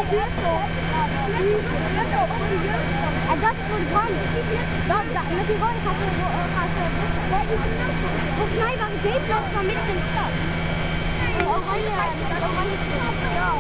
En dat is voor de brand. Met die rode gaat ze volgens mij was het deze nog van midden in de stad. Oranje, met dat oranje.